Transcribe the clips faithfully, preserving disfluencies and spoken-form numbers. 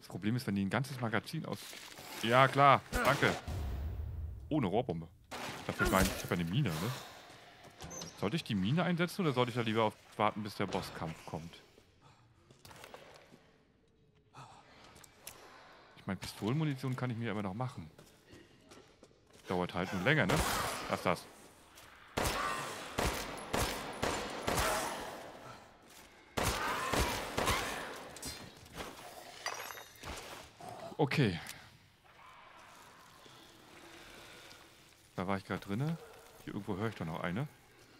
Das Problem ist, wenn die ein ganzes Magazin aus... Ja, klar. Danke. Ohne Rohrbombe. Dafür mein, ich habe ja eine Mine, ne? Sollte ich die Mine einsetzen oder sollte ich da lieber auf warten, bis der Bosskampf kommt? Ich meine, Pistolenmunition kann ich mir aber noch machen. Dauert halt nur länger, ne? Lass das. Okay. Da war ich gerade drinne. Hier irgendwo höre ich doch noch eine.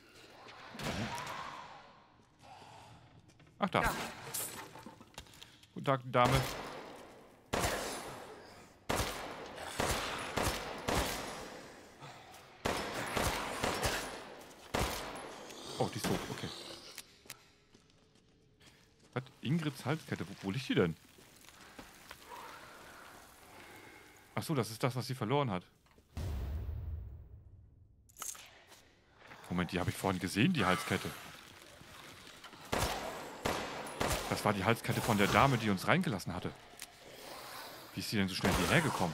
Ach, da. Guten Tag, Dame. Oh, die ist tot. Okay. Was? Ingrids Halskette. Wo, wo liegt die denn? Ach so, das ist das, was sie verloren hat. Moment, die habe ich vorhin gesehen, die Halskette. Das war die Halskette von der Dame, die uns reingelassen hatte. Wie ist sie denn so schnell hierher gekommen?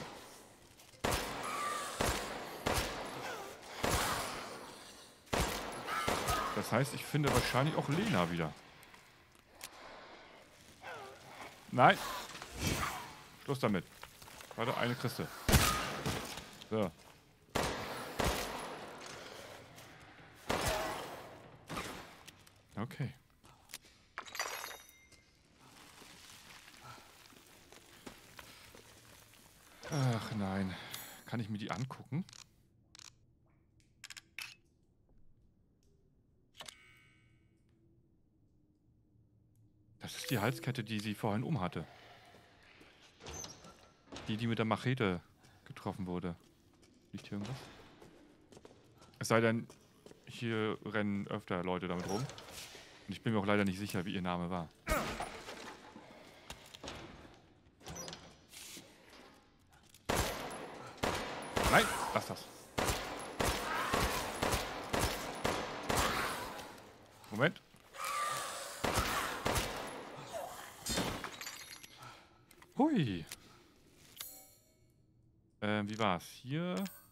Das heißt, ich finde wahrscheinlich auch Lena wieder. Nein. Schluss damit. Warte, eine kriegst du. So. Okay. Ach nein. Kann ich mir die angucken? Das ist die Halskette, die sie vorhin umhatte. Die, die mit der Machete getroffen wurde. Liegt hier irgendwas? Es sei denn, hier rennen öfter Leute damit rum. Und ich bin mir auch leider nicht sicher, wie ihr Name war. Nein, lass das. Moment. Hui. Ähm, wie war's? Hier.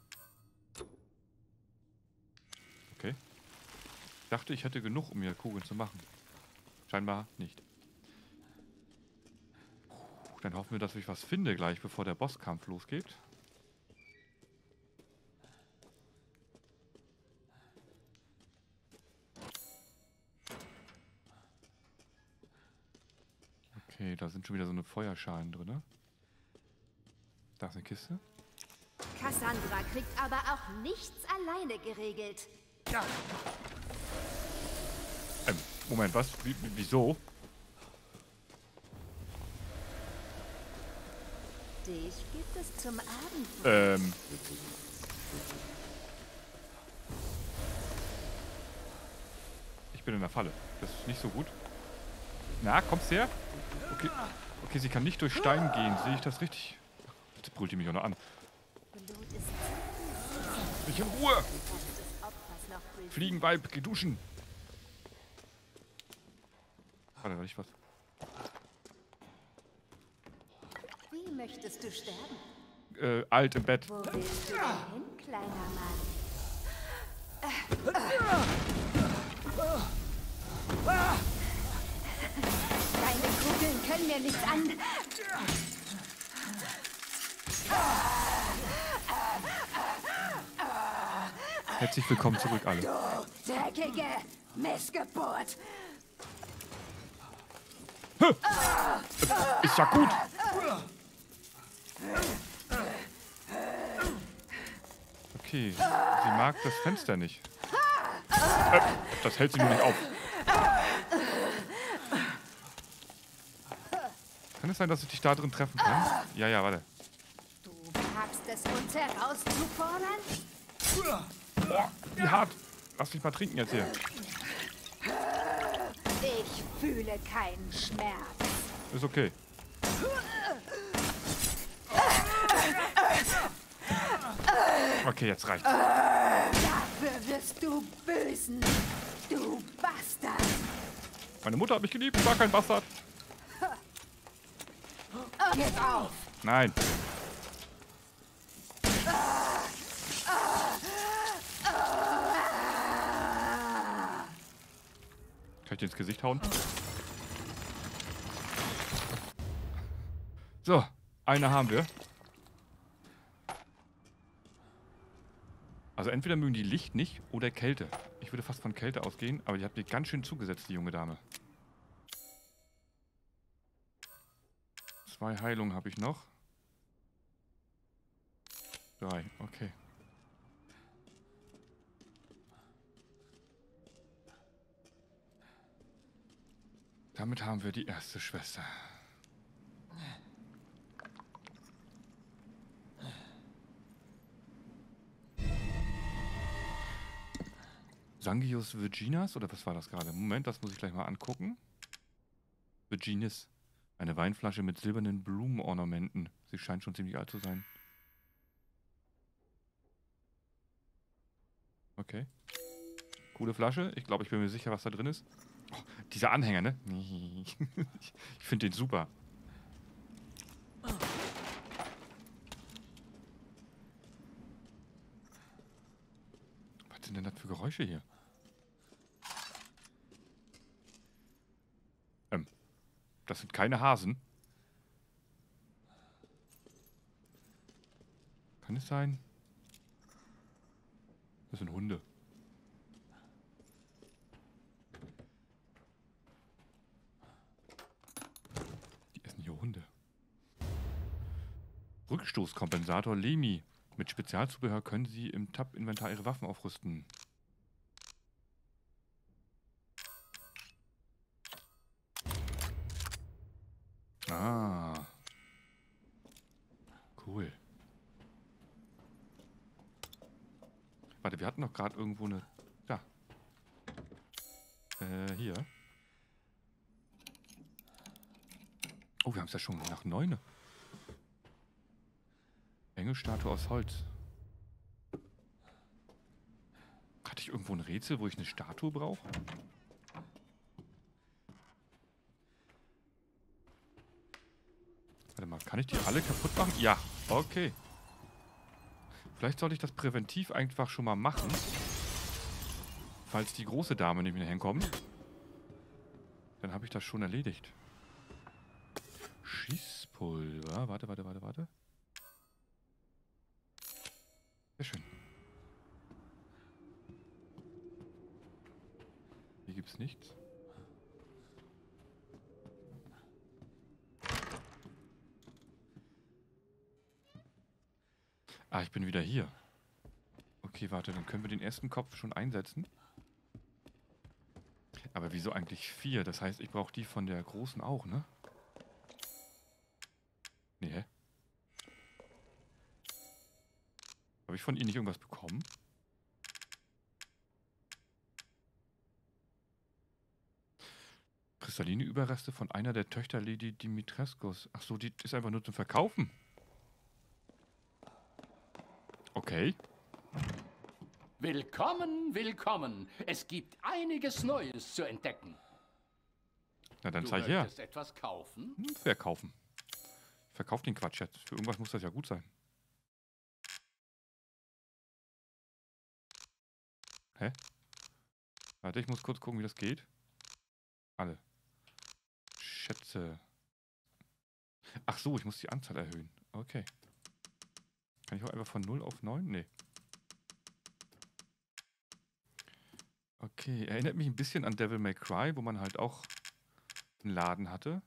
Okay. Ich dachte, ich hätte genug, um mir Kugeln zu machen. Scheinbar nicht. Puh, dann hoffen wir, dass ich was finde gleich, bevor der Bosskampf losgeht. Okay, da sind schon wieder so eine Feuerschalen drin. Da ist eine Kiste. Cassandra kriegt aber auch nichts alleine geregelt. Ja. Ähm, Moment, was? Wie, wieso? Dich gibt es zum Abendbrot. Ähm. Ich bin in der Falle. Das ist nicht so gut. Na, kommst her? Okay. Okay, sie kann nicht durch Stein gehen. Sehe ich das richtig? Jetzt brüllt die mich auch noch an. Blut ist Nicht in Ruhe! Fliegenweib, geh duschen! Warte, warte, ich was. Wie möchtest du sterben? Äh, alt im Bett. Wo willst du denn hin, kleiner Mann? Deine Kugeln können mir nichts an. Herzlich willkommen zurück, alle. Du dreckige Missgeburt. Ist ja gut! Okay, sie mag das Fenster nicht. Äh, das hält sie nur nicht auf. Kann es sein, dass ich dich da drin treffen kann? Ja, ja, warte. Du wagst es, uns herauszufordern? Boah, wie hart. Lass mich mal trinken jetzt hier. Ich fühle keinen Schmerz. Ist okay. Okay, jetzt reicht's. Dafür wirst du büßen, du Bastard. Meine Mutter hat mich geliebt, war kein Bastard. Jetzt auf! Nein. Kann ich dir ins Gesicht hauen? So, eine haben wir. Also entweder mögen die Licht nicht oder Kälte. Ich würde fast von Kälte ausgehen, aber die hat mir ganz schön zugesetzt, die junge Dame. Zwei Heilungen habe ich noch. Drei, okay. Damit haben wir die erste Schwester. Sangius Virginas, oder was war das gerade? Moment, das muss ich gleich mal angucken. Virginis. Eine Weinflasche mit silbernen Blumenornamenten. Sie scheint schon ziemlich alt zu sein. Okay. Coole Flasche. Ich glaube, ich bin mir sicher, was da drin ist. Oh, dieser Anhänger, ne? Ich finde den super. Was sind denn das für Geräusche hier? Ähm, das sind keine Hasen. Kann es sein? Das sind Hunde. Die essen hier Hunde. Rückstoßkompensator Lemi. Mit Spezialzubehör können Sie im Tab-Inventar Ihre Waffen aufrüsten. Ah. Cool. Warte, wir hatten doch gerade irgendwo eine... Da. Äh, hier. Oh, wir haben es ja schon nach neun. Engelstatue aus Holz. Hatte ich irgendwo ein Rätsel, wo ich eine Statue brauche? Warte mal, kann ich die alle kaputt machen? Ja, okay. Vielleicht sollte ich das präventiv einfach schon mal machen. Falls die große Dame nicht mehr hinkommt. Dann habe ich das schon erledigt. Schießpulver. Warte, warte, warte, warte. Sehr schön. Hier gibt es nichts. Ah, ich bin wieder hier. Okay, warte, dann können wir den ersten Kopf schon einsetzen. Aber wieso eigentlich vier? Das heißt, ich brauche die von der großen auch, ne? Nee, hä? Habe ich von Ihnen nicht irgendwas bekommen? Kristalline Überreste von einer der Töchter Lady Dimitrescus. Ach so, die ist einfach nur zum Verkaufen. Okay. Willkommen, willkommen. Es gibt einiges Neues zu entdecken. Na dann Du zeig her. möchtest etwas kaufen? Hm, verkaufen. Ich verkauf den Quatsch jetzt. Für irgendwas muss das ja gut sein. Hä? Warte, ich muss kurz gucken, wie das geht. Alle. Schätze. Ach so, ich muss die Anzahl erhöhen. Okay. Kann ich auch einfach von null auf neun? Nee. Okay, erinnert mich ein bisschen an Devil May Cry, wo man halt auch einen Laden hatte.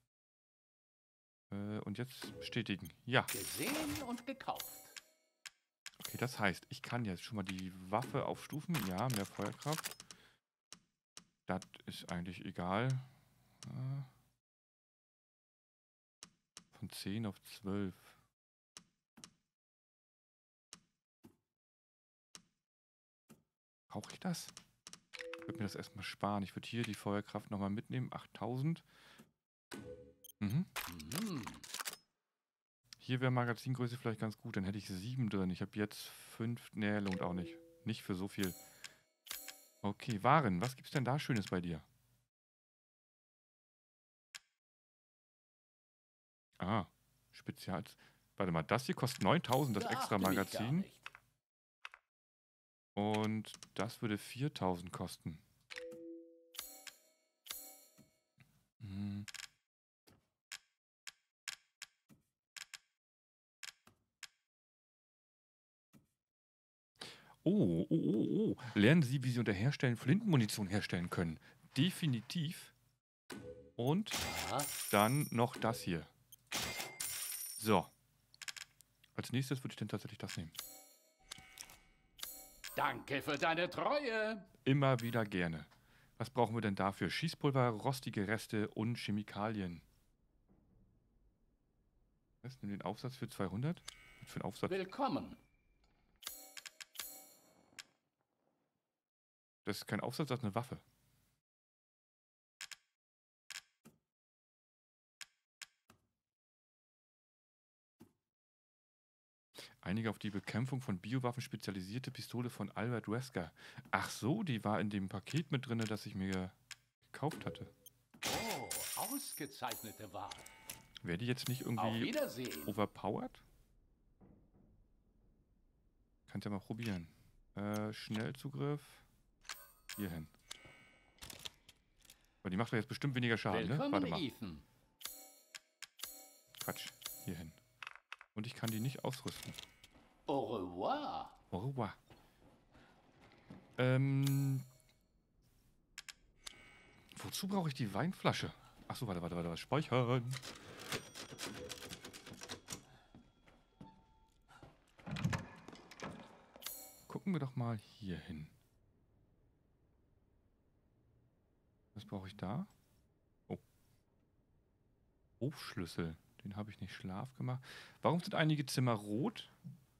Äh, und jetzt bestätigen. Ja. Gesehen und gekauft. Okay, das heißt, ich kann jetzt schon mal die Waffe aufstufen. Ja, mehr Feuerkraft. Das ist eigentlich egal. Äh, von zehn auf zwölf. Brauche ich das? Ich würde mir das erstmal sparen. Ich würde hier die Feuerkraft nochmal mitnehmen. achttausend. Mhm. Mhm. Hier wäre Magazingröße vielleicht ganz gut. Dann hätte ich sieben drin. Ich habe jetzt fünf. Nee, lohnt auch nicht. Nicht für so viel. Okay, Waren. Was gibt's denn da Schönes bei dir? Ah, Spezial. Warte mal, das hier kostet neuntausend, das extra Beachte mich gar Magazin. nicht. Und das würde viertausend kosten. Hm. Oh, oh, oh, oh. Lernen Sie, wie Sie unter Herstellen Flintenmunition herstellen können. Definitiv. Und Ja, dann noch das hier. So. Als nächstes würde ich dann tatsächlich das nehmen. danke für deine Treue. Immer wieder gerne. Was brauchen wir denn dafür? Schießpulver, rostige Reste und Chemikalien. Was? Nimm den Aufsatz für zweihundert? Was für ein Aufsatz? Willkommen. Das ist kein Aufsatz, das ist eine Waffe. Einige auf die Bekämpfung von Biowaffen spezialisierte Pistole von Albert Wesker. Ach so, die war in dem Paket mit drin, das ich mir gekauft hatte. Oh, ausgezeichnete Wahl. Wäre die jetzt nicht Auf irgendwie Wiedersehen. overpowered? Kannst ja mal probieren. Äh, Schnellzugriff. Hierhin. Aber die macht doch jetzt bestimmt weniger Schaden, ne? Willkommen, Warte mal. Ethan. Quatsch. Hierhin. Und ich kann die nicht ausrüsten. Au revoir. Au revoir. Ähm. Wozu brauche ich die Weinflasche? Achso, warte, warte, warte, warte. Speichern. Gucken wir doch mal hier hin. Was brauche ich da? Oh. Hofschlüssel. Den habe ich nicht schlaf gemacht. Warum sind einige Zimmer rot?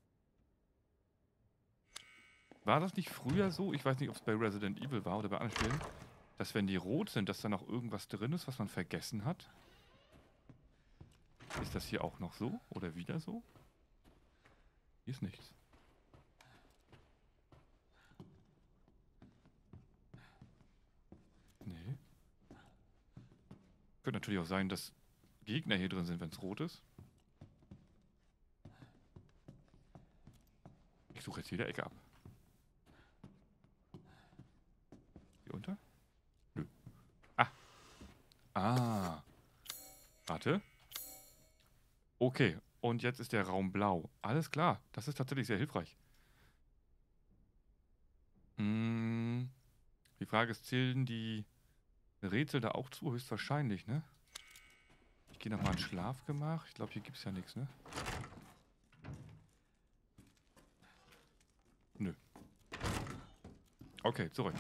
War das nicht früher so? Ich weiß nicht, ob es bei Resident Evil war oder bei anderen Spielen. Dass wenn die rot sind, dass da noch irgendwas drin ist, was man vergessen hat. Ist das hier auch noch so? Oder wieder so? Hier ist nichts. Nee. Könnte natürlich auch sein, dass Gegner hier drin sind, wenn es rot ist. Ich suche jetzt jede Ecke ab. Hier unter? Nö. Ah. Ah. Warte. Okay. Und jetzt ist der Raum blau. Alles klar. Das ist tatsächlich sehr hilfreich. Hm. Die Frage ist, zählen die Rätsel da auch zu? Höchstwahrscheinlich, ne? Ich gehe nochmal in Schlafgemach. Ich glaube, hier gibt es ja nichts, ne? Nö. Okay, zurück.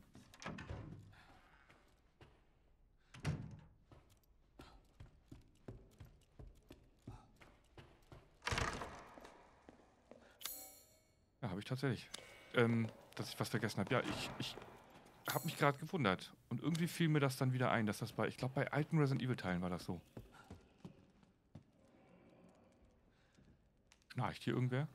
Ja, habe ich tatsächlich. Ähm, dass ich was vergessen habe. Ja, ich, ich habe mich gerade gewundert. Und irgendwie fiel mir das dann wieder ein, dass das bei, ich glaube, bei alten Resident Evil Teilen war das so. Schnarcht hier irgendwer?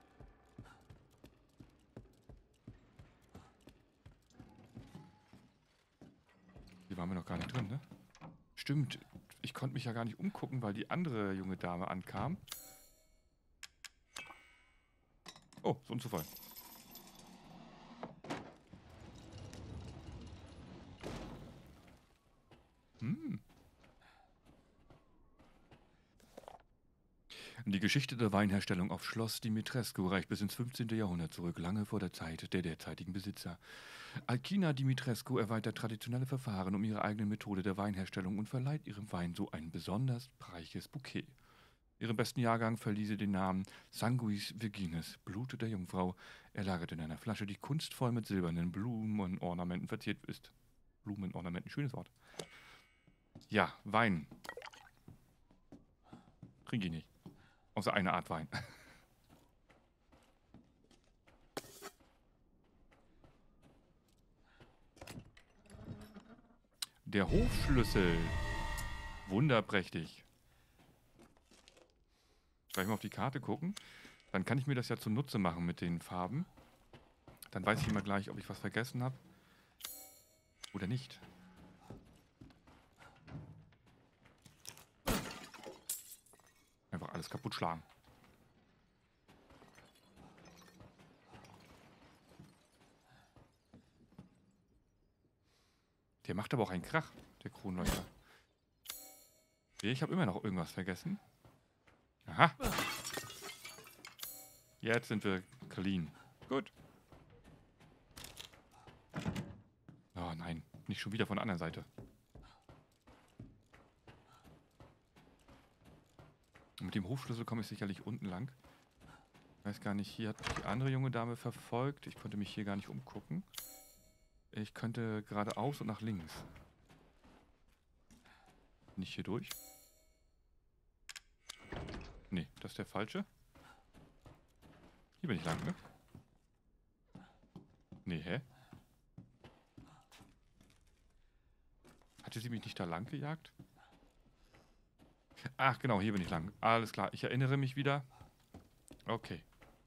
Hier waren wir noch gar nicht drin, ne? Stimmt. Ich konnte mich ja gar nicht umgucken, weil die andere junge Dame ankam. Oh, so ein Zufall. Hm. Die Geschichte der Weinherstellung auf Schloss Dimitrescu reicht bis ins fünfzehnte. Jahrhundert zurück, lange vor der Zeit der derzeitigen Besitzer. Alkina Dimitrescu erweitert traditionelle Verfahren um ihre eigene Methode der Weinherstellung und verleiht ihrem Wein so ein besonders reiches Bouquet. Ihrem besten Jahrgang verlieh sie den Namen Sanguis Virginis, Blut der Jungfrau. Er lagert in einer Flasche, die kunstvoll mit silbernen Blumenornamenten verziert ist. Blumenornamenten, schönes Wort. Ja, Wein. Trinke ich nicht. Außer eine Art Wein. Der Hofschlüssel. Wunderprächtig. Gleich mal auf die Karte gucken. Dann kann ich mir das ja zunutze machen mit den Farben. Dann weiß ich immer gleich, ob ich was vergessen habe. Oder nicht. alles kaputt schlagen. Der macht aber auch einen Krach, der Kronleuchter. Ich habe immer noch irgendwas vergessen. Aha. Jetzt sind wir clean. Gut. Oh nein, nicht schon wieder von der anderen Seite. Mit dem Hofschlüssel komme ich sicherlich unten lang. Ich weiß gar nicht, hier hat mich die andere junge Dame verfolgt. Ich konnte mich hier gar nicht umgucken. Ich könnte geradeaus und nach links. Nicht hier durch? Nee, das ist der falsche. Hier bin ich lang, ne? Nee, hä? Hatte sie mich nicht da lang gejagt? Ach, genau, hier bin ich lang. Alles klar, ich erinnere mich wieder. Okay.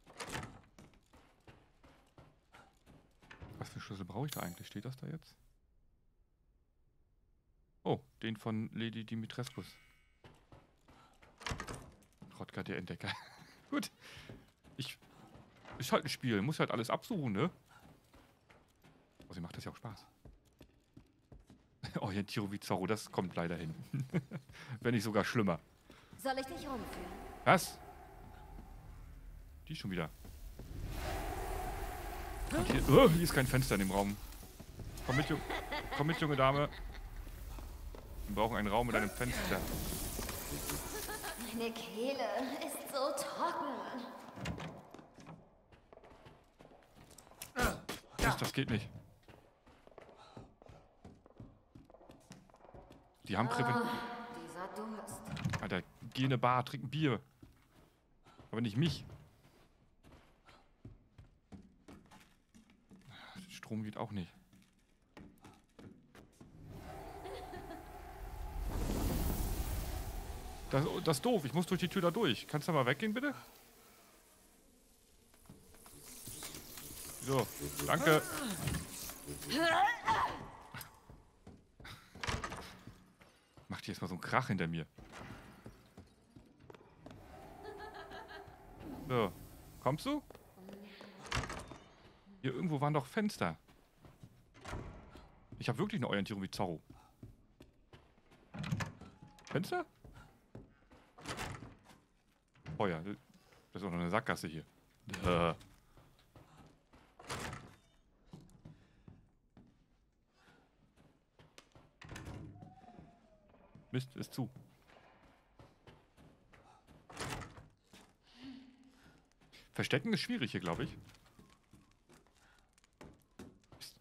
Was für Schlüssel brauche ich da eigentlich? Steht das da jetzt? Oh, den von Lady Dimitrescu. Rodger, der Entdecker. Gut. Ich... Ist halt ein Spiel. Muss halt alles absuchen, ne? Also, macht das ja auch Spaß. Orientierung wie Zorro, das kommt leider hin. Wenn nicht sogar schlimmer. Soll ich dich rumführen? Was? Die schon wieder. Und hier, oh, hier ist kein Fenster in dem Raum. Komm mit, Komm mit, junge Dame. Wir brauchen einen Raum mit einem Fenster. Meine Kehle ist so trocken. Das, das geht nicht. Die haben Krippe. Oh, dieser Durst. Alter, geh in eine Bar, trink ein Bier. Aber nicht mich. Strom geht auch nicht. Das, das ist doof. Ich muss durch die Tür da durch. Kannst du mal weggehen, bitte? So, danke. Macht jetzt mal so einen Krach hinter mir. So, kommst du? Hier irgendwo waren doch Fenster. Ich habe wirklich eine Orientierung wie Zorro. Fenster? Oh ja, das ist auch noch eine Sackgasse hier. Duh. Mist, ist zu. Verstecken ist schwierig hier, glaube ich. Mist.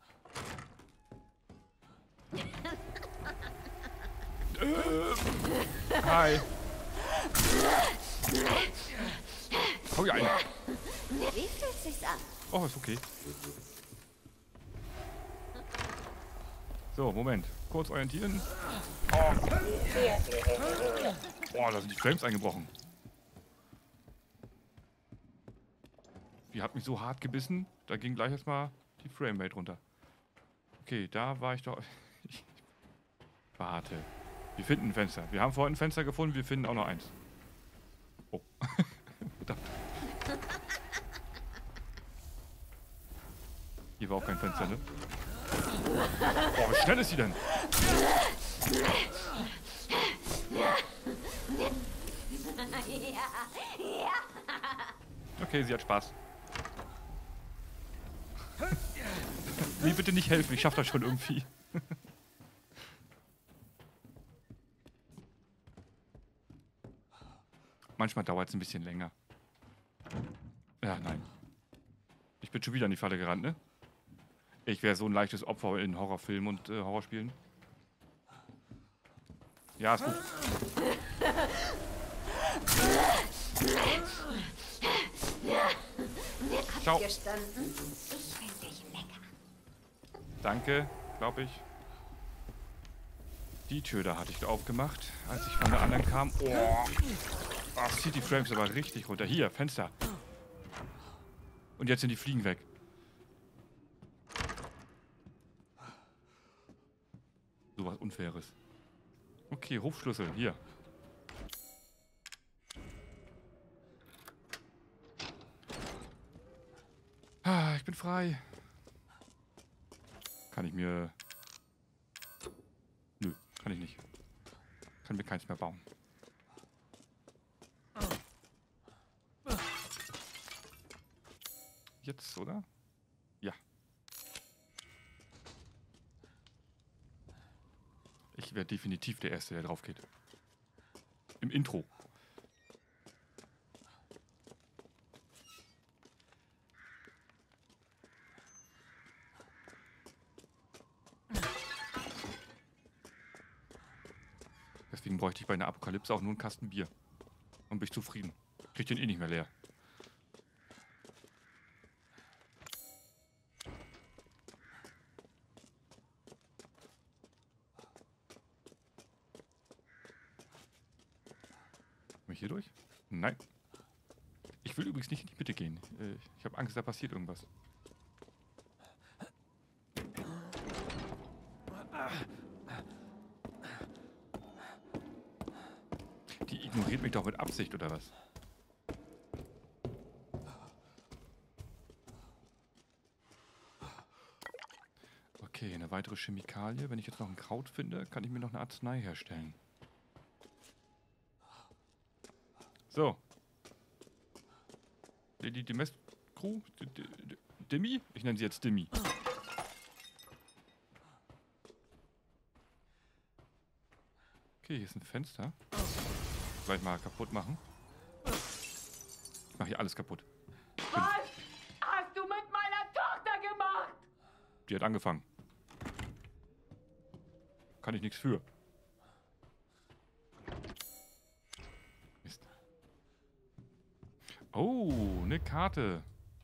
Äh, hi. Hau ja ein. Wie fühlt sich's an? Oh, ist okay. So, Moment. Kurz orientieren. Oh. Oh, da sind die Frames eingebrochen. Die hat mich so hart gebissen, da ging gleich erstmal die Framerate runter. Okay, da war ich doch... Ich warte. Wir finden ein Fenster. Wir haben vorhin ein Fenster gefunden, wir finden auch noch eins. Oh. Verdammt. Hier war auch kein Fenster, ne? Oh, wie schnell ist sie denn? Okay, sie hat Spaß. Nee, bitte nicht helfen, ich schaff das schon irgendwie. Manchmal dauert es ein bisschen länger. Ja, nein. Ich bin schon wieder in die Falle gerannt, ne? Ich wäre so ein leichtes Opfer in Horrorfilmen und äh, Horrorspielen. Ja, ist gut. Ciao. Gestanden? Ich finde dich lecker. Danke, glaube ich. Die Tür da hatte ich aufgemacht, als ich von der anderen kam. Oh, ach, zieht die Frames aber richtig runter. Hier, Fenster. Und jetzt sind die Fliegen weg. So was Unfaires. Okay, Hofschlüssel, hier. Ah, ich bin frei. Kann ich mir... Nö, kann ich nicht. Kann mir keins mehr bauen. Jetzt, oder? Ja. Ich werde definitiv der Erste, der drauf geht. Im Intro. Deswegen bräuchte ich bei einer Apokalypse auch nur einen Kasten Bier. Und bin ich zufrieden. Krieg den eh nicht mehr leer. Komme ich hier durch? Nein. Ich will übrigens nicht in die Mitte gehen. Ich habe Angst, da passiert irgendwas. Die ignoriert mich doch mit Absicht, oder was? Okay, eine weitere Chemikalie. Wenn ich jetzt noch ein Kraut finde, kann ich mir noch eine Arznei herstellen. So. Die, die, die Mess-Crew? Dimmi? Ich nenne sie jetzt Dimmi. Okay, hier ist ein Fenster. Gleich mal kaputt machen. Ich mache hier alles kaputt. Was hast du mit meiner Tochter gemacht? Die hat angefangen. Kann ich nichts für. Mist. Oh, eine Karte.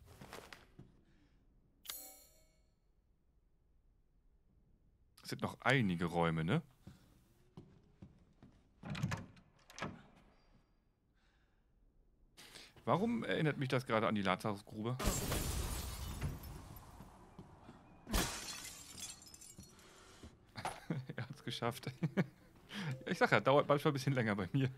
Es sind noch einige Räume, ne? Warum erinnert mich das gerade an die Lazarusgrube? Er hat es geschafft. Ich sag ja, dauert manchmal ein bisschen länger bei mir.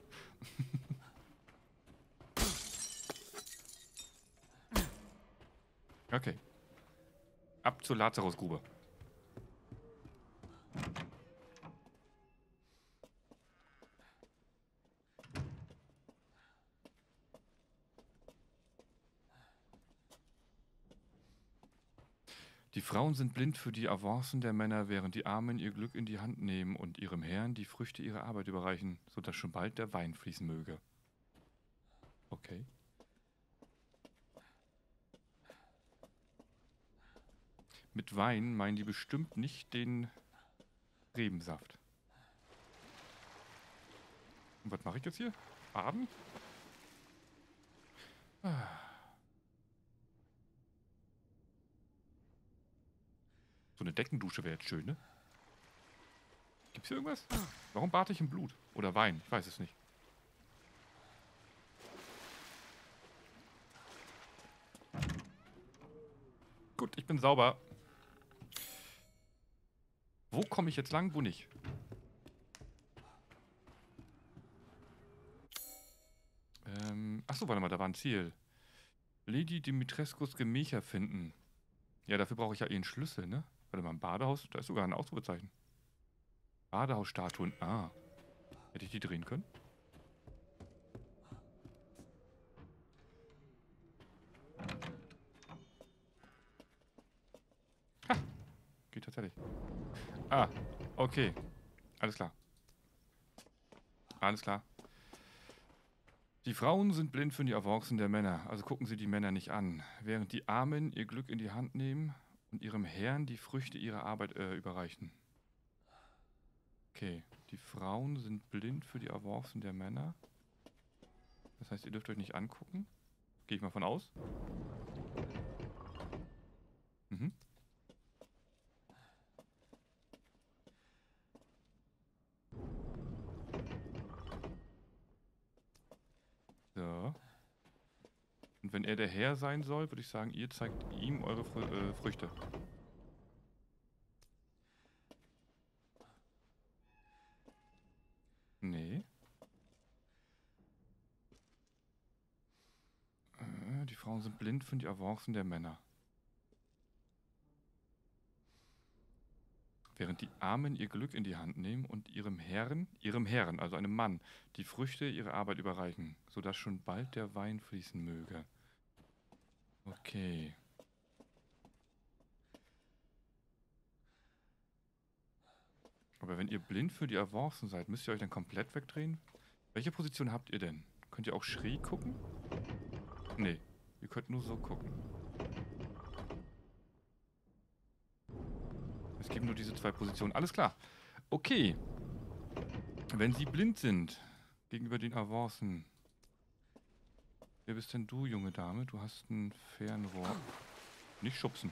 Okay. Ab zur Lazarusgrube. Die Frauen sind blind für die Avancen der Männer, während die Armen ihr Glück in die Hand nehmen und ihrem Herrn die Früchte ihrer Arbeit überreichen, sodass schon bald der Wein fließen möge. Okay. Mit Wein meinen die bestimmt nicht den Rebensaft. Und was mache ich jetzt hier? Baden? Ah. So eine Deckendusche wäre jetzt schön, ne? Gibt's hier irgendwas? Warum bade ich im Blut? Oder Wein? Ich weiß es nicht. Gut, ich bin sauber. Wo komme ich jetzt lang? Wo nicht? Ähm, achso, warte mal, da war ein Ziel. Lady Dimitrescus Gemächer finden. Ja, dafür brauche ich ja eh einen Schlüssel, ne? Warte mal, im Badehaus, da ist sogar ein Ausrufezeichen. Badehausstatuen. Ah. Hätte ich die drehen können? Ha! Geht tatsächlich. Ah, okay. Alles klar. Alles klar. Die Frauen sind blind für die Avancen der Männer, also gucken sie die Männer nicht an, während die Armen ihr Glück in die Hand nehmen und ihrem Herrn die Früchte ihrer Arbeit äh, überreichen. Okay, die Frauen sind blind für die Avancen der Männer. Das heißt, ihr dürft euch nicht angucken. Gehe ich mal von aus. Mhm. So. Und wenn er der Herr sein soll, würde ich sagen, ihr zeigt ihm eure Frü äh, Früchte. Nee. Äh, die Frauen Frauen sind blind für die Avancen der Männer. Während die Armen ihr Glück in die Hand nehmen und ihrem Herrn, ihrem Herrn, also einem Mann, die Früchte ihrer Arbeit überreichen, sodass schon bald der Wein fließen möge. Okay. Aber wenn ihr blind für die Avancen seid, müsst ihr euch dann komplett wegdrehen? Welche Position habt ihr denn? Könnt ihr auch schräg gucken? Nee, ihr könnt nur so gucken. Es gibt nur diese zwei Positionen. Alles klar. Okay. Wenn sie blind sind gegenüber den Avancen. Wer bist denn du, junge Dame? Du hast ein Fernrohr. Nicht schubsen.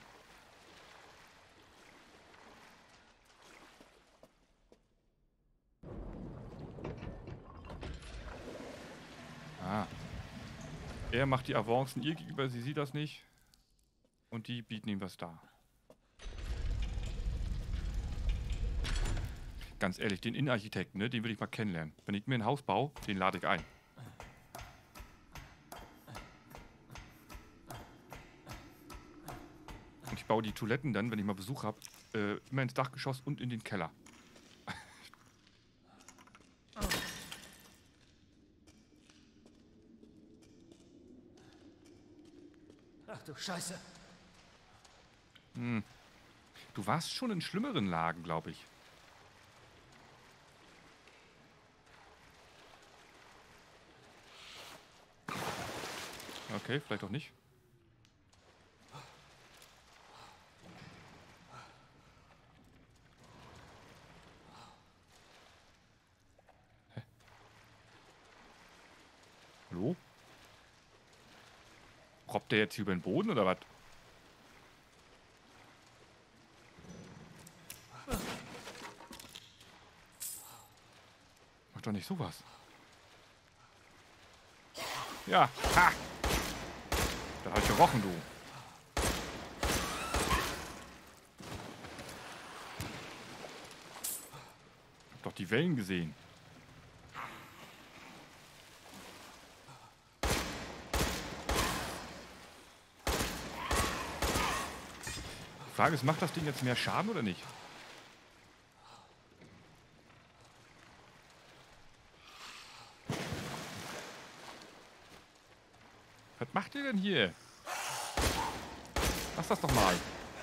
Ah. Er macht die Avancen ihr gegenüber, sie sieht das nicht. Und die bieten ihm was dar. Ganz ehrlich, den Innenarchitekten, ne, den will ich mal kennenlernen. Wenn ich mir ein Haus baue, den lade ich ein. Und ich baue die Toiletten dann, wenn ich mal Besuch habe, äh, immer ins Dachgeschoss und in den Keller. Ach du Scheiße. Hm. Du warst schon in schlimmeren Lagen, glaube ich. Okay, vielleicht auch nicht. Hä? Hallo? Robbt der jetzt hier über den Boden oder was? Mach doch nicht sowas. Ja, ha! Da hab ich gerochen, du. Hab doch die Wellen gesehen. Die Frage ist, macht das Ding jetzt mehr Schaden oder nicht? Was macht ihr denn hier? Lass das doch mal.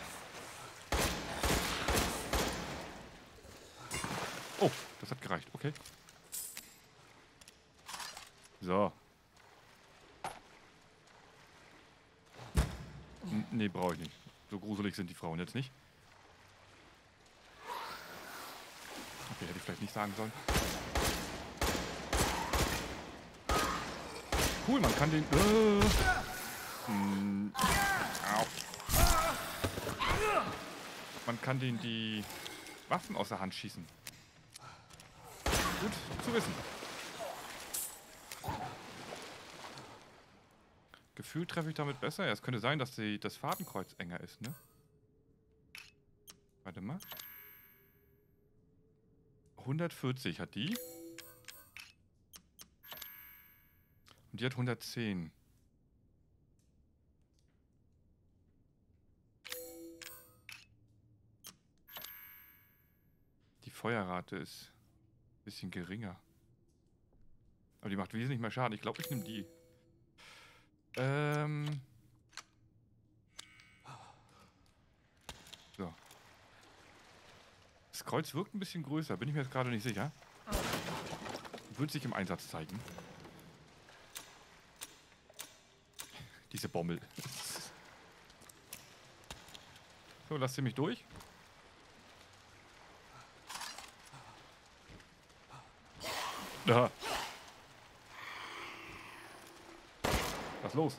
Oh, das hat gereicht. Okay. So. N nee, brauche ich nicht. So gruselig sind die Frauen jetzt nicht. Okay, hätte ich vielleicht nicht sagen sollen. Cool, man kann den... Äh, mh, au. Man kann den die Waffen aus der Hand schießen. Gut zu wissen. Gefühlt treffe ich damit besser. Ja, es könnte sein, dass die, das Fadenkreuz enger ist, ne? Warte mal. hundertvierzig hat die. Und die hat hundertzehn. Die Feuerrate ist ein bisschen geringer. Aber die macht wesentlich mehr Schaden. Ich glaube, ich nehme die. Ähm. So. Das Kreuz wirkt ein bisschen größer. Bin ich mir jetzt gerade nicht sicher. Wird sich im Einsatz zeigen. Diese Bommel. So, lasst ihr mich durch. Da. Was ist los?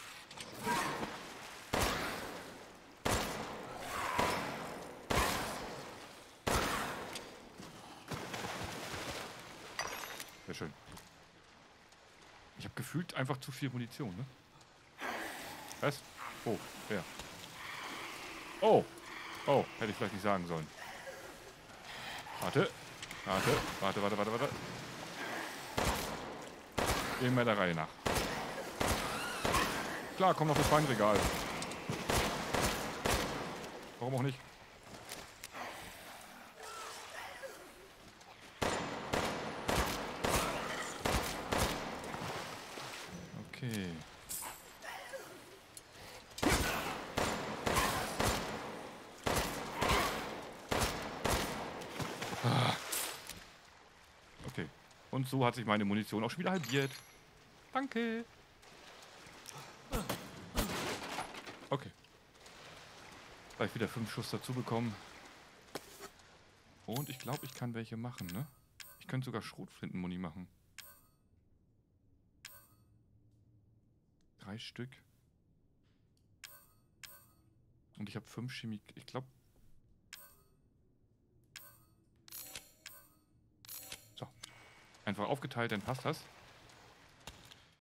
Sehr schön. Ich habe gefühlt einfach zu viel Munition, ne? Was? Oh, wer? Oh! Oh, hätte ich vielleicht nicht sagen sollen. Warte. Warte, warte, warte, warte, warte. Immer der Reihe nach. Klar, komm noch das Weinregal. Warum auch nicht? Okay. Ah. Okay. Und so hat sich meine Munition auch schon wieder halbiert. Danke. Okay. Gleich wieder fünf Schuss dazu bekommen. Und ich glaube, ich kann welche machen, ne? Ich könnte sogar Schrotflintenmuni machen. Drei Stück. Und ich habe fünf Chemik... Ich glaube... So. Einfach aufgeteilt, dann passt das.